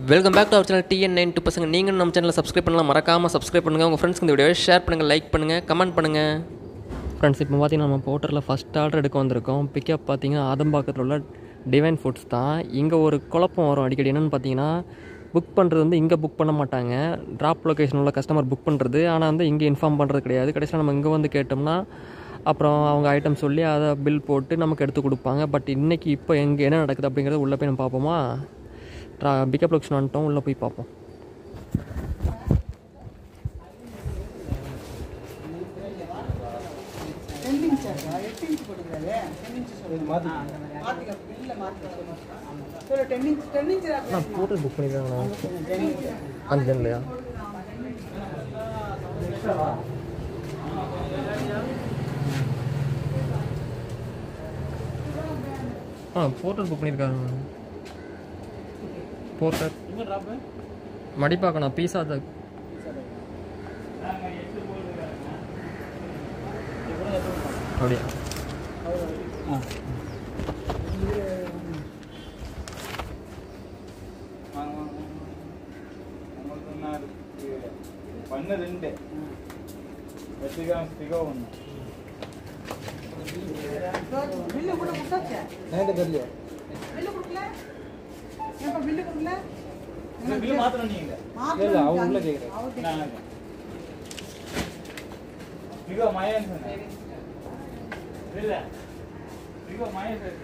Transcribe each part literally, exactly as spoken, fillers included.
Welcome back to our channel TN nine two பசங்க. நீங்கள் நம்ம சேனலில் சப்ஸ்கிரைப் பண்ணலாம், மறக்காமல் சப்ஸ்கிரைப் பண்ணுங்கள். உங்கள் ஃப்ரெண்ட்ஸ்க்கு இந்த வீடியோவை ஷேர் பண்ணுங்கள், லைக் பண்ணுங்கள், கமெண்ட் பண்ணுங்கள். ஃப்ரெண்ட்ஸ், இப்போ பார்த்தீங்கன்னா நம்ம போர்ட்டரில் ஃபஸ்ட் ஆர்டர் எடுக்க வந்திருக்கோம். பிக்கப் பார்த்தீங்கன்னா ஆதம்பாக்கத்தில் உள்ள டிவைன் ஃபுட்ஸ் தான். இங்கே ஒரு குழப்பம் வரும் அடிக்கடி. என்னென்னு பார்த்தீங்கன்னா, புக் பண்ணுறது வந்து இங்கே புக் பண்ண மாட்டாங்க. ட்ராப் லொக்கேஷன் உள்ள கஸ்டமர் புக் பண்ணுறது, ஆனால் வந்து இங்கே இன்ஃபார்ம் பண்ணுறது கிடையாது. கடைசியில் நம்ம இங்கே வந்து கேட்டோம்னா அப்புறம் அவங்க ஐட்டம் சொல்லி அதை பில் போட்டு நமக்கு எடுத்து கொடுப்பாங்க. பட் இன்றைக்கி இப்போ எங்கே என்ன நடக்குது அப்படிங்கிறத உள்ளே போய் நம்ம பார்ப்போமா? ட்ரா பிக்கப் லொக்கேஷன் வந்துட்டோம், உள்ளே போய் பார்ப்போம். போட்டு புக் பண்ணிருக்காங்களா? அஞ்சு ஜன் இல்லையா? ஆ போர்ட்டல் புக் பண்ணியிருக்காங்க. போர்ட்டர் மடிப்பாக்கணும் பீஸா தான். அப்படியா? பண்ண ரெண்டு வெற்றிகா ஒன்று பில்லு கூட கொடுத்தாச்சே. நேரே தெரியல பில்லு கொடுக்கல. ஏப்பா பில்லு கொடுக்கல? இந்த பில்லு மாத்திரம் நீங்க இல்ல அவ உள்ள கேக்குறேன். நான் பிகோ மாயன் சொன்னேன். இல்ல பிகோ மாயன் சொன்னேன்.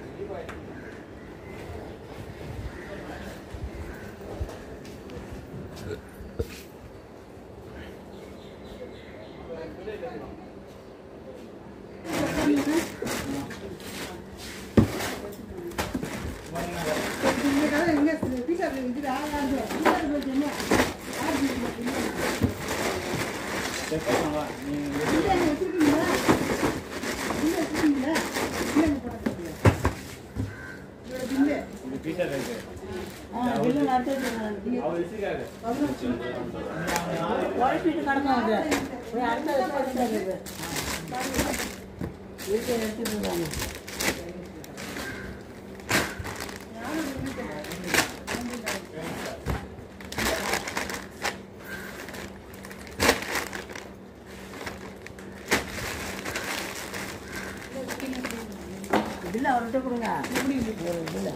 பில்ல அவர்கிட்ட கொடுங்க. பில்ல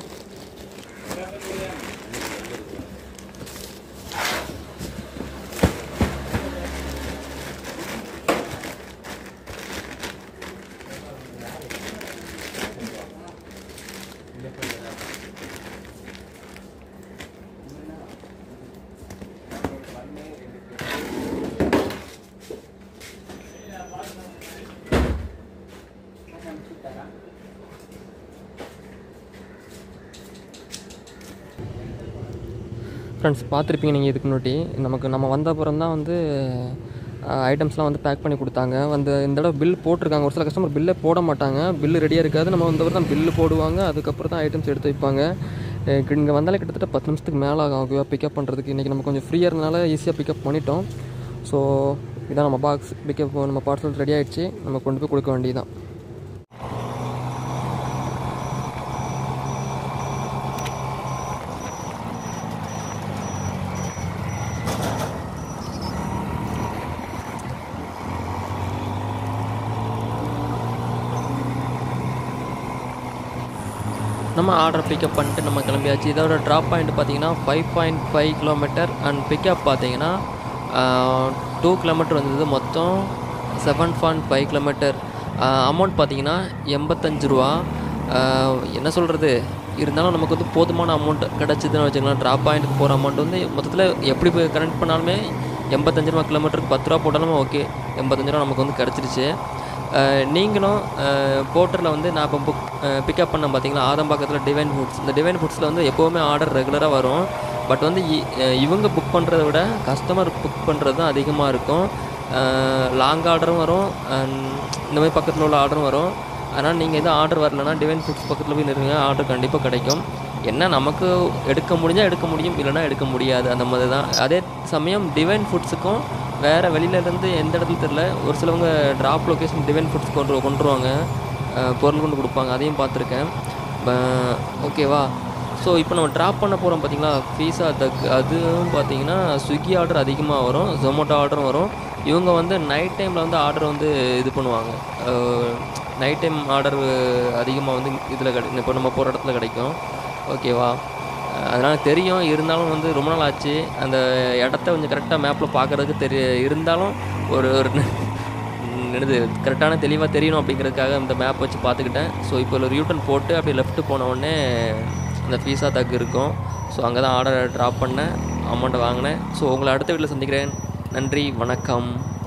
ஃப்ரெண்ட்ஸ், பார்த்துருப்பீங்க நீங்கள் இதுக்கு முன்னாடி. நமக்கு நம்ம வந்த அப்புறம் தான் வந்து ஐட்டம்ஸ்லாம் வந்து பேக் பண்ணி கொடுத்தாங்க. வந்து இந்த தடவை பில் போட்டிருக்காங்க. ஒரு சில கஸ்டமர் பில்லே போட மாட்டாங்க. பில்லு ரெடியாக இருக்காது. நம்ம வந்தவரை தான் பில்லு போடுவாங்க. அதுக்கப்புறம் தான் ஐட்டம்ஸ் எடுத்து வைப்பாங்க. இங்கே வந்தாலே கிட்டத்தட்ட பத்து நிமிஷத்துக்கு மேலே ஆகும் ஓகேவா பிக்கப் பண்ணுறதுக்கு. இன்றைக்கி நம்ம கொஞ்சம் ஃப்ரீயாக இருந்தனால ஈஸியாக பிக்கப் பண்ணிட்டோம். ஸோ இதான் நம்ம பாக்ஸ் பிக்கப், நம்ம பார்சல் ரெடி ஆகிடுச்சு. நம்ம கொண்டு போய் கொடுக்க வேண்டியது தான். நம்ம ஆர்டர் பிக்கப் பண்ணிட்டு நம்ம கிளம்பியாச்சு. இதோட ட்ராப் பாயிண்ட் பார்த்தீங்கன்னா five point five kilometre and pickup பார்த்தீங்கன்னா டூ கிலோமீட்டர் வந்தது. மொத்தம் seven point five kilometre. Amount பார்த்தீங்கன்னா எண்பத்தஞ்சு ரூபா. என்ன சொல்கிறது, இருந்தாலும் நமக்கு வந்து போதுமான அமௌண்ட் கிடச்சிதுன்னு வச்சுக்கலாம். ட்ராப் பாயிண்ட்டுக்கு போகிற அமௌண்ட் வந்து மொத்தத்தில் எப்படி போய் கனெக்ட் பண்ணாலுமே எண்பத்தஞ்சு ரூபா, கிலோமீட்டருக்கு பத்து ரூபா போட்டாலுமே ஓகே, எண்பத்தஞ்சு ரூபா நமக்கு வந்து கிடச்சிருச்சு. நீங்களும் போர்ட்டரில் வந்து நான் இப்போ புக் பிக்கப் பண்ண பார்த்தீங்களா ஆதம்பாக்கத்தில் டிவைன் ஃபுட்ஸ். இந்த டிவைன் ஃபுட்ஸில் வந்து எப்போவுமே ஆர்டர் ரெகுலராக வரும். பட் வந்து இவங்க புக் பண்ணுறத விட கஸ்டமர் புக் பண்ணுறது தான் அதிகமாக இருக்கும். லாங் ஆர்டரும் வரும், இந்த மாதிரி பக்கத்தில் உள்ள ஆர்டரும் வரும். அதனால் நீங்கள் எதுவும் ஆர்டர் வரலன்னா டிவைன் ஃபுட்ஸ் பக்கத்தில் போய் நிறுங்க, ஆர்டர் கண்டிப்பாக கிடைக்கும். என்ன நமக்கு எடுக்க முடிஞ்சால் எடுக்க முடியும், இல்லைனா எடுக்க முடியாது, அந்த மாதிரி தான். அதே சமயம் டிவைன் ஃபுட்ஸுக்கும் வேறு வெளியிலேருந்து எந்த இடத்துல தெரில ஒரு சிலவங்க ட்ராப் லொக்கேஷன் டிவைன் ஃபுட்ஸ் கொண்டு கொண்டுருவாங்க, பொருள் கொண்டு கொடுப்பாங்க, அதையும் பார்த்துருக்கேன். ஓகேவா? ஸோ இப்போ நம்ம ட்ராப் பண்ண போகிறோம் பார்த்தீங்களா பீஸா தக், அதுவும் பார்த்தீங்கன்னா ஸ்விக்கி ஆர்டர் அதிகமாக வரும், ஜொமேட்டோ ஆர்டரும் வரும். இவங்க வந்து நைட் டைமில் வந்து ஆர்டர் வந்து இது பண்ணுவாங்க. நைட் டைம் ஆர்டர் அதிகமாக வந்து இதில் கிடை இப்போ நம்ம போகிற இடத்துல கிடைக்கும். ஓகேவா? அதனால் தெரியும். இருந்தாலும் வந்து ரொம்ப நாள் ஆச்சு அந்த இடத்த கொஞ்சம் கரெக்டாக மேப்பில் பார்க்குறதுக்கு தெரிய இருந்தாலும் ஒரு ஒரு என்னது கரெக்டான தெளிவாக தெரியணும் அப்படிங்கிறதுக்காக இந்த மேப் வச்சு பார்த்துக்கிட்டேன். ஸோ இப்போ ஒரு யூட்டன் போட்டு அப்படியே லெஃப்ட்டு போன உடனே அந்த பீஸா தக் இருக்கும். ஸோ அங்கே தான் ஆர்டரை ட்ராப் பண்ணேன், அமௌண்ட்டை வாங்கினேன். ஸோ உங்களை அடுத்த வீட்டில் சந்திக்கிறேன். நன்றி, வணக்கம்.